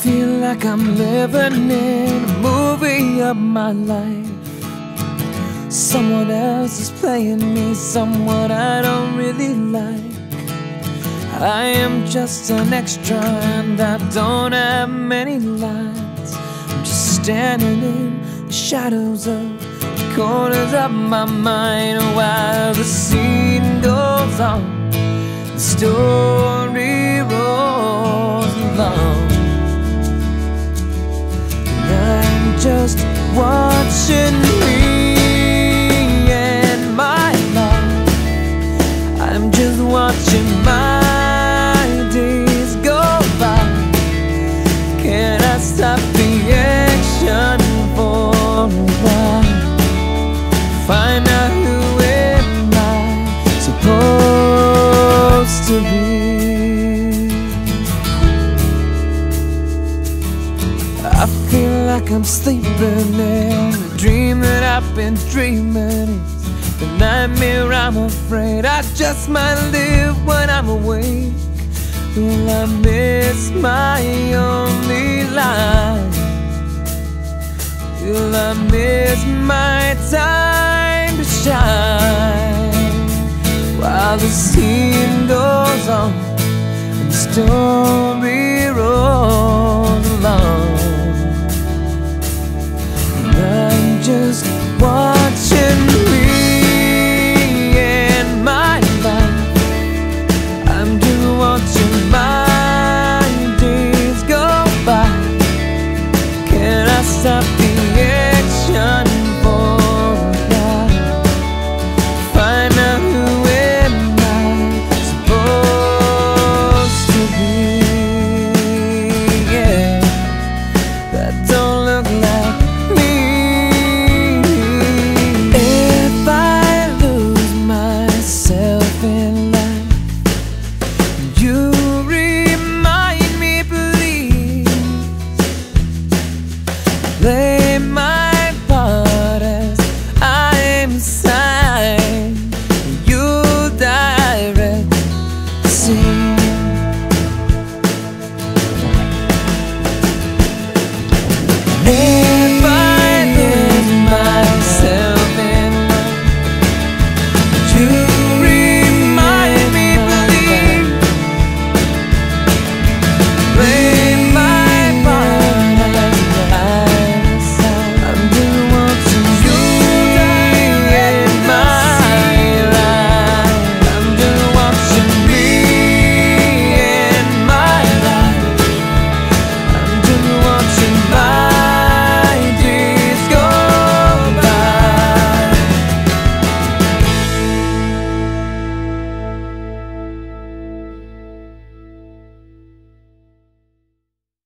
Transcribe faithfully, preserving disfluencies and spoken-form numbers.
feel like I'm living in a movie of my life. Someone else is playing me, someone I don't really like. I am just an extra and I don't have many lines. I'm just standing in the shadows of the corners of my mind while the scene goes on, the story rolls along. I'm just watching me and my life. I'm just watching my days go by. Can I stop the action for a while? Find out who am I supposed to be? I feel like I'm sleeping in a dream that I've been dreaming. It's the nightmare I'm afraid I just might live when I'm awake. Will I miss my only life? Will I miss my time to shine? While the scene goes on and the story rolls along. I'm just watching me and my life. I'm just watching my days go by. Can I stop the action for a while? Find out who am I supposed to be? Yeah, that don't look like lay my